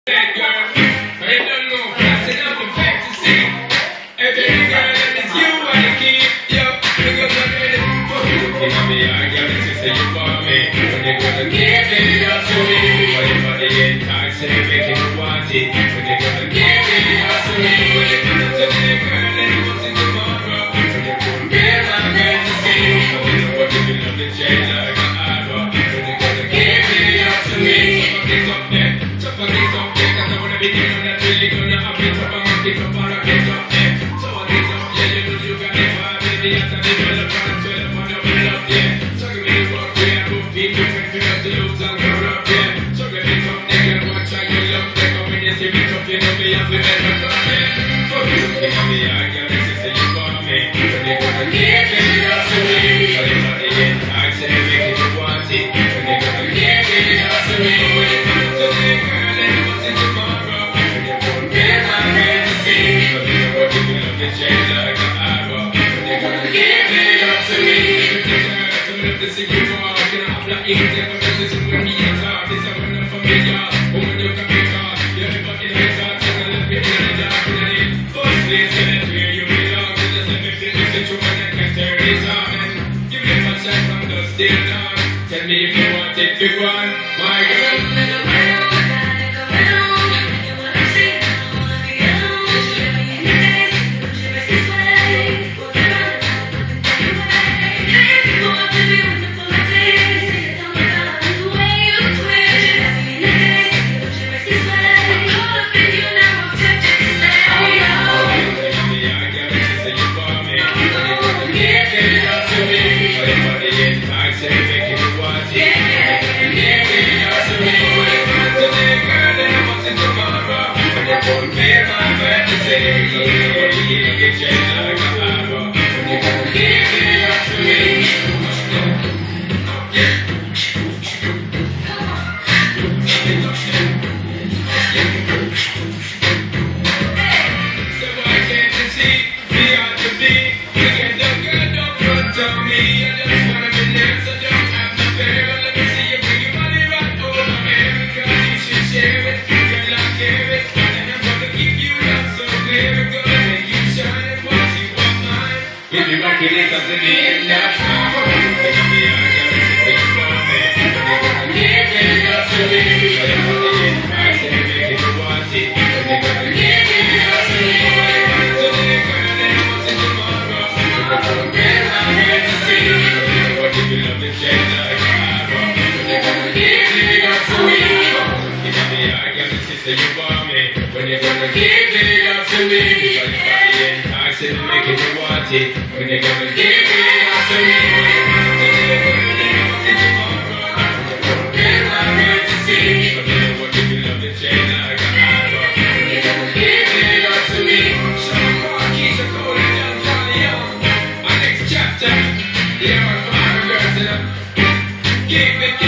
That girl, I don't know, passing out the fantasy. Every girl that is you wanna keep, yo, because I'm ready for you. Looking at me, I got it, she say you want me. When you gonna give it up to me? When your body enticing, making you want it. When you gonna give it up to me? When you gonna tell me, girl, that it wasn't tomorrow. When you gonna be my fantasy? When you know what you can love the chain like an arrow. When you gonna give it up to me? Somebody's up there, somebody's up there. Because I'm not really gonna have it up, I'm gonna pick up all of it up there. So I think up, yeah, you know you got the vibe, baby, I tell you, well, I'm gonna tell you, I'm gonna up, yeah. So give me the work, yeah, move people, make me up the looks and go up, yeah. So give me some nigga, watch how you love, they come in and see me tough, you know me, I'm the man, I'm come, yeah. So you looking at me, I got it, she say you want me. When you gonna give it up to me? When you got the end, I say, make it want it. When you gonna give it up to me? When you gonna tell me, girl, that it wasn't tomorrow. Change like an arrow. When you gonna give it up to me? Some of the things you want, you know, I'm not easy. But this is when me and talk. This is when I'm familiar. Woman, you can be caught. You're never in the talk. So I love you in the dark. In the first place, and that's where you belong. So just let me flip the situation and can turn it on. And give me one shot from the still down. Tell me if you want it, big one, my girl. If you like it, it's up to me and that's not for you. Take me out, yeah, it's just you want me. When you gonna give it up to me? When you put it in, I say make it you want it. When you gonna give it up to me? When you gonna tell me, girl, that it wasn't tomorrow. When you gonna get my head to see? When you know what you can love the change like an arrow. When you gonna give it up to me? Give me out, yeah, it's just you want me. When you gonna give it up to me? When you put it in, I say make it you want it. When you gonna give it up to me? When you gonna tell me, girl, that it wasn't tomorrow. When you gonna get my head to see? When you know what you can love the chain like an arrow. When you gonna give it up to me? Sean Marquis, so cold and young, Johnny Young. Our next chapter, the hour 5 girls, give it.